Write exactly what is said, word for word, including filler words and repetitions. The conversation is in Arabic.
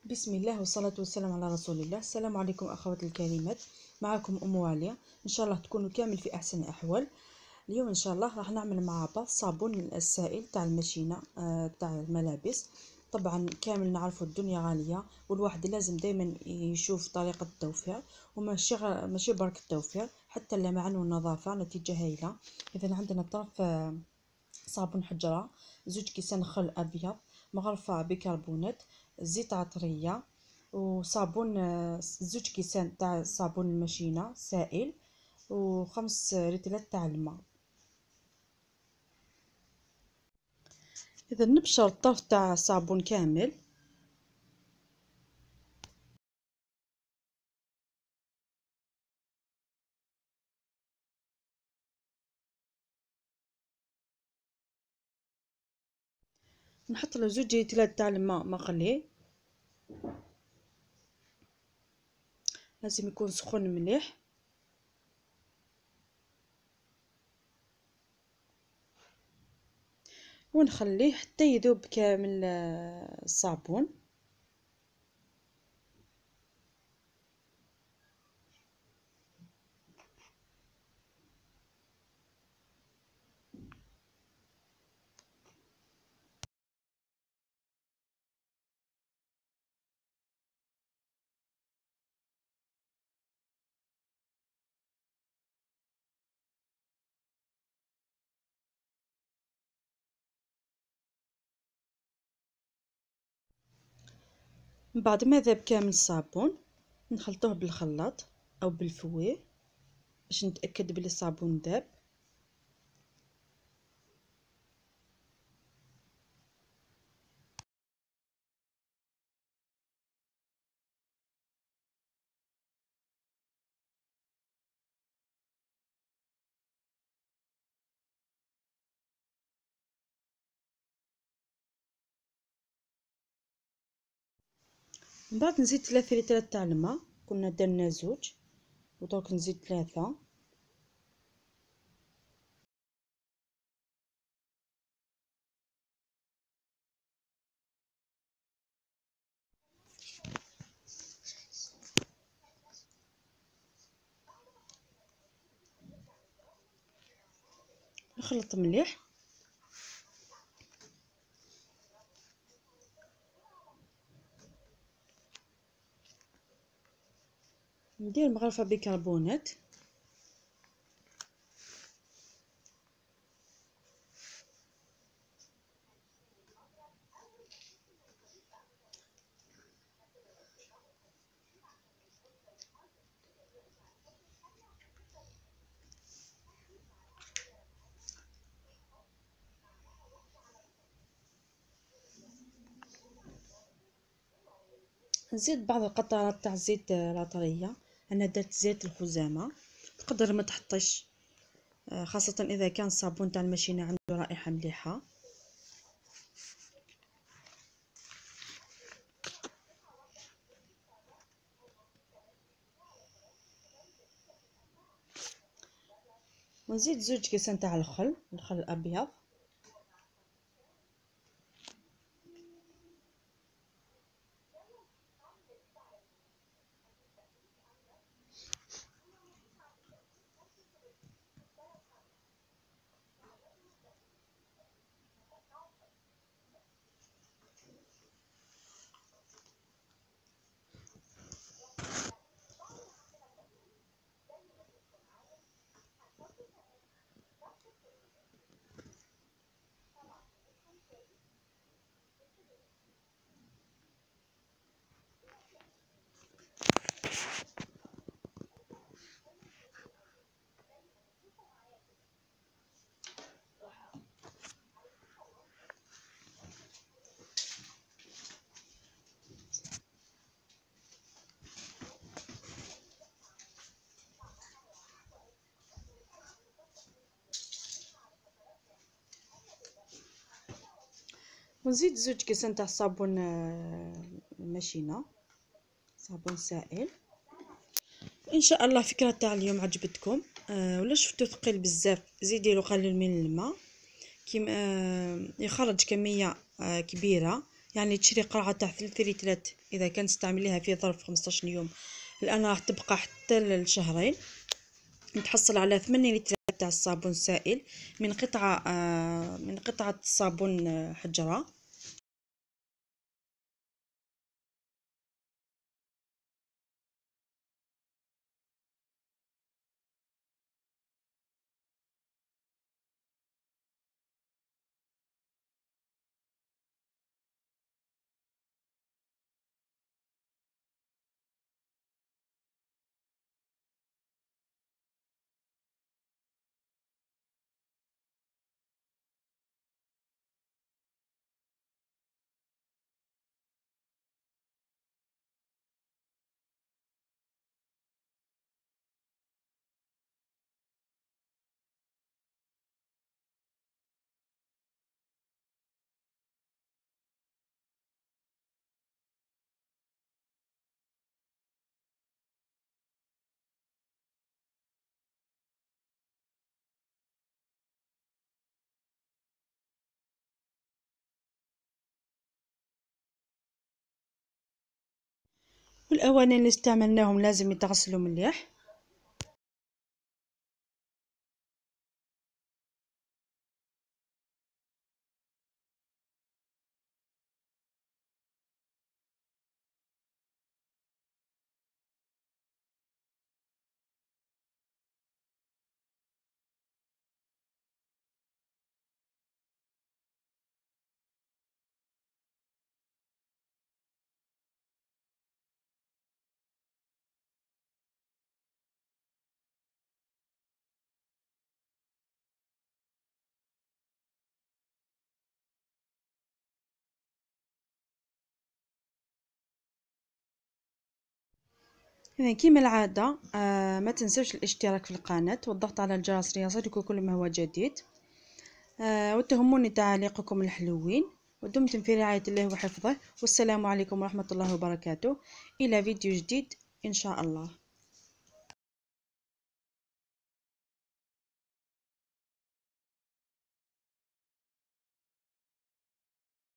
بسم الله والصلاة والسلام على رسول الله. السلام عليكم أخواتي الكريمات، معكم أم عليا. إن شاء الله تكونوا كامل في أحسن الأحوال. اليوم إن شاء الله راح نعمل مع بعض صابون السائل تاع الماشينة آه تاع الملابس. طبعا كامل نعرفوا الدنيا غالية، والواحد لازم دايما يشوف طريقة التوفير، وماشي غ... ماشي برك التوفير، حتى اللمعان والنظافة نتيجة هايلة. إذا عندنا طرف آه صابون حجرة، زوج كيسان خل أبيض، مغرفة بيكربونات، زيت عطرية، وصابون زوج كيسان تاع صابون الماشينة سائل، وخمس ريتلات تاع الماء. إذا نبشر الطرف تاع الصابون كامل، نحط له زوج ريتلات تاع الماء مغلي، لازم يكون سخون مليح. ونخليه حتى يذوب كامل الصابون. من بعد ما ذاب كامل الصابون نخلطوه بالخلاط او بالفويه باش نتاكد بلي الصابون ذاب. من بعد نزيد ثلاثة لترات تاع الماء، كنا درنا زوج ودرك نزيد ثلاثة. نخلط مليح. ندير مغرفة بيكربونات، نزيد بعض القطرات تاع الزيت العطرية. انا درت زيت الخزامة، تقدر ما تحطيش، خاصة اذا كان الصابون تاع الماشينة عنده رائحة مليحة. ونزيد زوج كيسان تاع الخل، الخل الابيض. ونزيد زوج كيسان تاع الصابون الماشينة، صابون سائل. ان شاء الله فكرة تاع اليوم عجبتكم. آه ولا شفتو ثقيل بزاف زيدي له قليل من الماء، كيما آه يخرج كمية آه كبيرة، يعني تشري قرعة تاع ثلاثة لترات اذا كان تستعمليها في ظرف خمسطاش يوم، الان راح تبقى حتى لشهرين. نتحصل على ثمانية لترات تاع الصابون سائل من قطعة آه من قطعة صابون آه حجرة. والاواني اللي استعملناهم لازم يتغسلوا مليح. إذا كيما العادة آه ما تنسوش الاشتراك في القناة والضغط على الجرس ليصلكم كل ما هو جديد. آه وتهموني تعليقكم الحلوين، ودمتم في رعاية الله وحفظه، والسلام عليكم ورحمة الله وبركاته. إلى فيديو جديد إن شاء الله.